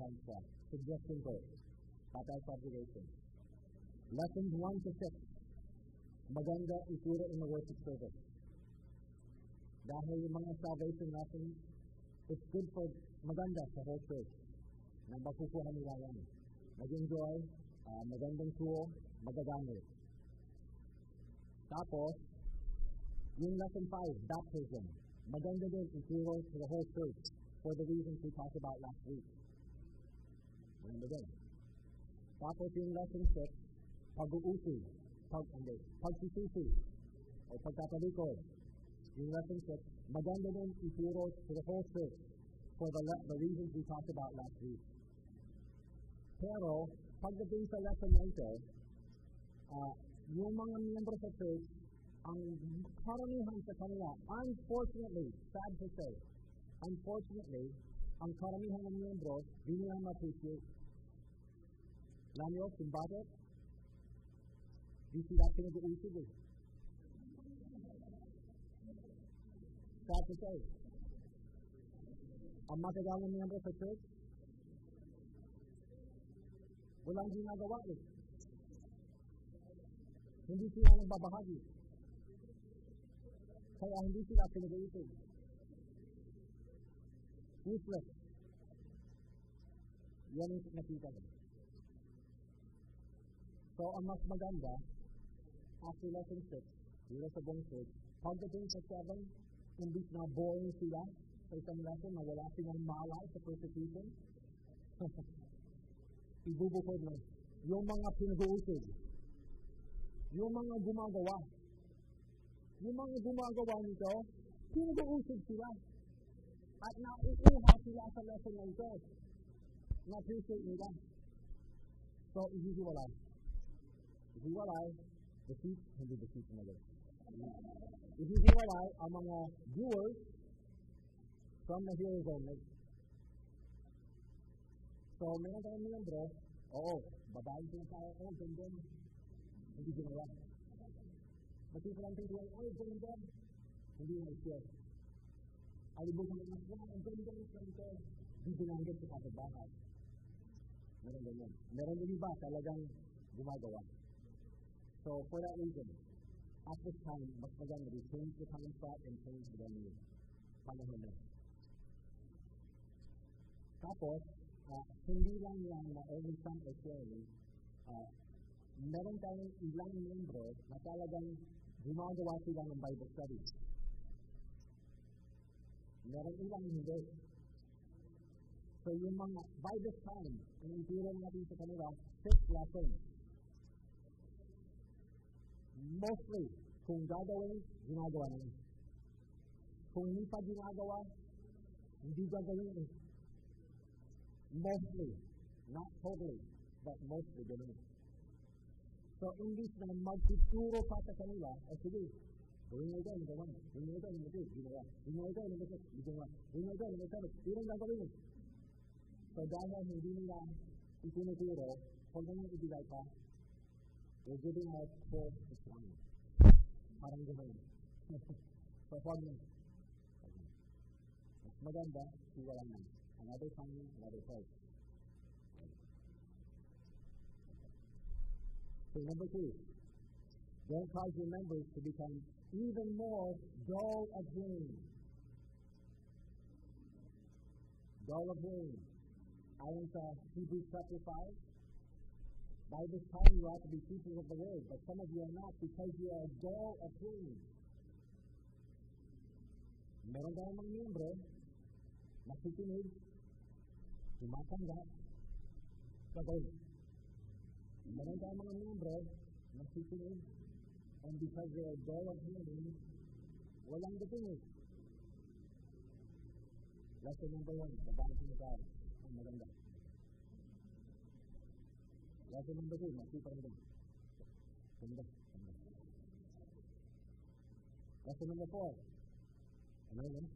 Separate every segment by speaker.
Speaker 1: Kanswa. Suggestion ko, Tatay's observation. Lessons 1 to 6. Maganda ituro in the worship service. Dahil yung mga salvation lessons, it's good for maganda sa whole church. Na makukuha nila yan. Mag-enjoy, magandang tool, magagamit. Tapos, yung lesson 5, baptism. Maganda din ituro to the whole church for the reasons we talked about last week. Maganda din. Tapos yung lesson 6, pag-uusig, pagsususi, o pagkatalikod. Yung lesson 6, maganda din ituro to the whole church for the reasons we talked about last week. Pero, pagdating sa lesson 9, yung mga miyembro sa church, ang karamihan sa kanila, unfortunately, sad to say, unfortunately, ang karamihan ng miyembro, di nila ma-appreciate. Alam niyo kung bakit? Di sila pinag-uusig eh. Sad to say. Ang matagalang miyembro sa church, walang ginagawa eh. Hindi sila nagbabahagi. Kaya hindi sila pinag-uusig. Useless. Yan ang nakita ko. So, ang mas maganda, after lesson 6, dito sa buong church, pagdating sa 7, imbis na boring sila sa isang lesson na wala silang malay sa persecution, ibubukod na yung mga pinag-uusig, yung mga gumagawa. Yung mga gumagawa nito, pinag-uusig sila. At nauuha sila sa lesson na ito. Na-appreciate nila. So, ihihiwalay. Ihihiwalay, defeat, hindi defeat na gano'n. Ihihiwalay ang mga viewers from the hearers only. So, meron tayong miyembro, babaeng sila tayo, ganda. Hindi ginawa. Masisalang tingin, ganda. Hindi na isyo. Alibog ng mga sila, ang ganda ng ganito. Di binanggit sa kasabahan. Meron ganyan. Meron din iba talagang gumagawa. So, for that reason, at this time, mas maganda, we change the time slot and change the venue. Panahon na. Tapos, hindi lang yan na every time or sharing, meron tayong ilang membro na talagang gumagawa sila ng Bible study. Meron ilang hindi. So, yung mga by this time, ang ituro natin sa kanila, 6 lessons. Mostly, kung gagawin, ginagawa namin. Kung hindi pa ginagawa, hindi gagawin eh. Mostly, not totally, but mostly gano'n. So, imbis na magtuturo pa sa kanila, sige, gawin mo ito, ginawa. Gawin mo ito, ginawa. Gawin mo ito, ginawa. Gawin mo ito, ginawa. Yun ang gagawin. So, dahil hindi nila itinuturo, huwag naman ibigay pa, we're giving out for Islam. Parang gano'n. So, huwag na. Mas maganda, siwalan na. Another time, another place. So, number 2, don't cause your members to become even more dull of hearing. Dull of hearing. Ayon sa Hebrews chapter 5, by this time you ought to be teachers of the word, but some of you are not because you are dull of hearing. Meron tayong mga miyembro, nakikinig, tumatanggap, gagawin. Meron tayong mga miyembro, nakikinig, and because they are dull of hearing, walang dating. Lesson number 1, babaeng sinutay. Ang maganda. Lesson number 2, makita rin din. Ganda. Lesson number 4, ano yun?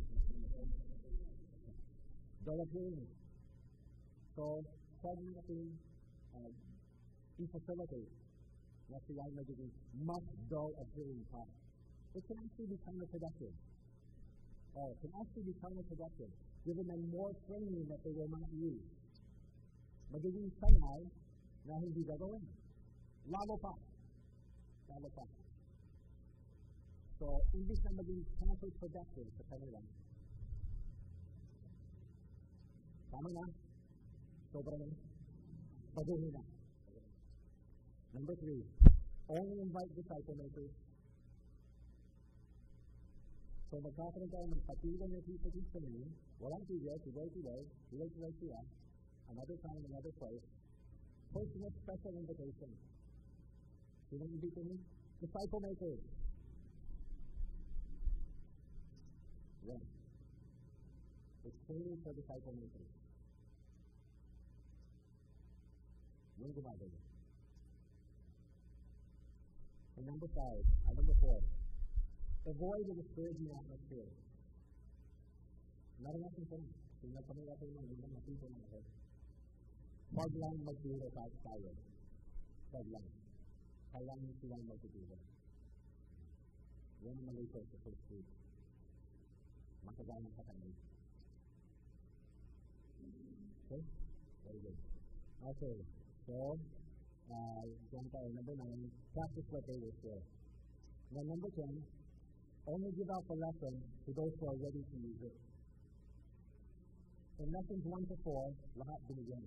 Speaker 1: Dull of hearing. So, pwede natin i-facilitate na sila ay magiging mas dull of hearing pa. It can actually be counterproductive. It can actually be counterproductive, given them more training that they will not use. magiging sanay na hindi gagawin. Lalo pa. So, imbis na maging counterproductive sa kanila, tama na, sobra na, paguhin na. Number 3, only invite disciple makers. So, magkakaroon tayo magpatilan ng people sa inyo, walang tigil, tuloy siya, another time, another place, personal special invitation. Sinong invite mo? Disciple makers. Yeah. It's training for disciple makers. Yung gumagawa. And number 4, avoid the discouraging atmosphere. Naranasan ko na. Tingnan kami natin ng limang matito na ako. Huwag lang magturo tayo. Huwag lang. Kailangan silang magtuturo. Yan ang malito sa first week. Makagamit sa kanil. Okay? Very good. Okay. So, number 9, practice what they will share. Then number 10, only give out the lesson to those who are ready to use it. In lessons 1 to 4, lahat binigyan.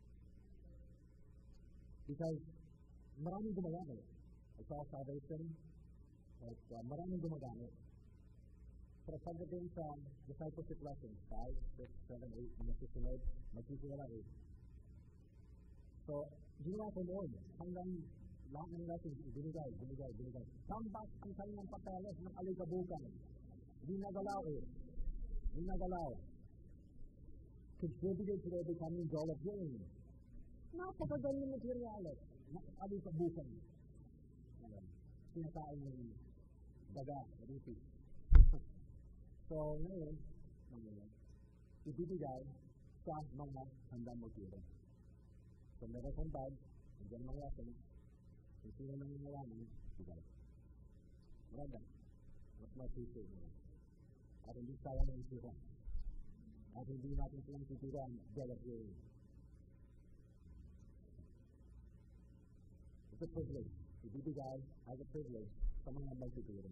Speaker 1: Because maraming gumagamit. It's all salvation. Maraming gumagamit. Pero pagdating sa discipleship lessons, 5, 6, 7, 8, magsisimula 8. So, ginawa ko noon, hanggang lahat ng lessons, binigay. Tambak ang kanyang papeles ng alikabukan. Ginagalaw. Contributed to their becoming goal of gain. Napakagaling ng materialis. Alikabukan. Sinakain ng daga, rupi. So, ngayon, ibibigay sa mga handang magturo. So, meron kong bag, nandiyan mga lessons, kung sino nang nalaman, bigay. Maganda. Mas masisig nila. At hindi sayang ang isira. At hindi natin silang titiran, delegating. It's a privilege. Ibibigay as a privilege sa mga magtuturo.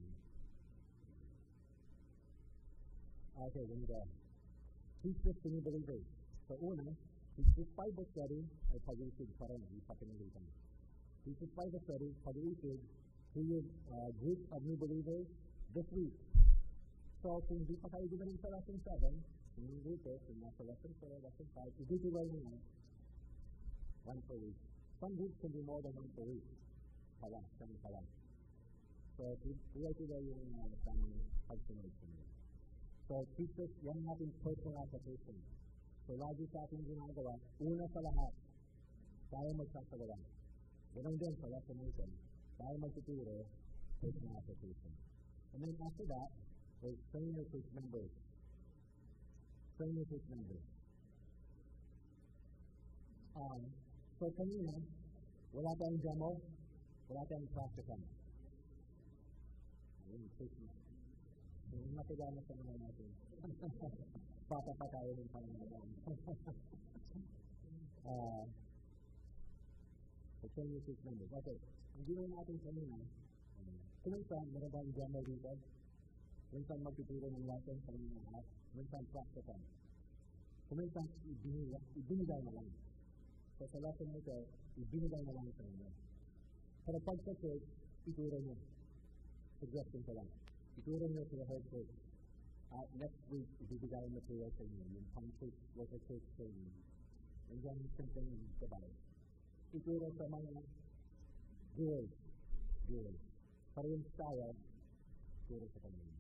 Speaker 1: Okay, then you go. Teach this to new believers. So, una, teach this Bible study ay pag-isig pa rin, ipapinalitan. Teach this Bible study, pag-isig to your group of new believers this week. So, kung di pa kayo gumaling sa lesson 7, yung grupo, kung nasa lesson 4, lesson 5, ibibigay nyo na 1 per week. Some groups can do more than 1 per week. Pala. So, tuloy-tuloy yung tamang pagsunod sa nila. So, teach us, yan natin personal application. So, lagi sa ating ginagawa, una sa lahat, tayo magsasagawa. Ganun din sa lesson natin, tayo magtuturo, personal application. And then after that, is train your church members. So, kanina, wala tayong demo, wala tayong practical. Ayun, church mo. Yung matagana sa mga natin. Papapatayo ng Panginoon. Train your church members. Okay, ang ginawa natin kanina, kuminsan, meron tayong demo dito. Kuminsan magtuturo ng lesson sa mga lahat. Kuminsan practical. Kuminsan ibinigay na lang. So sa lesson nito, ibinigay na lang sa inyo. Pero pag sa church, ituro nyo. Suggestion ko lang. Ituro nyo sa whole church. Next week, ibibigay ang material sa inyo. Yung pang-church, local church training. And then, something about it. Ituro sa mga girls. Para yung style, ituro sa kanila.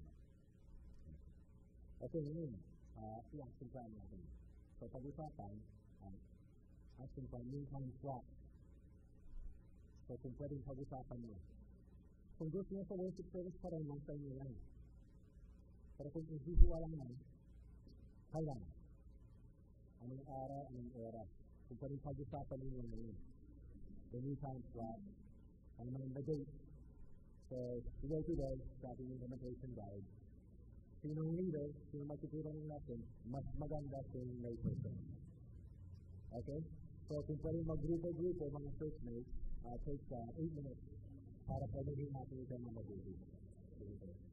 Speaker 1: Okay, ngayon, i-action plan natin. So, pag-usapan, action plan, meantime swap. So, kung pwedeng pag-usapan nyo. Kung gusto nyo sa worship service, parang nasa inyo lang. Pero kung visual lang yan, kailan? Anong araw, anong oras? Kung pwedeng pag-usapan nyo ngayon. The meantime swap. Ano naman the date? So, today, sa ating implementation guide, sinong leader, sinong magtuturo ng lesson, mas maganda sinong lay person. Okay? So, kung pwede mag-grupo-grupo, mga churchmates, take 8 minutes para pwede natin ito mga baby.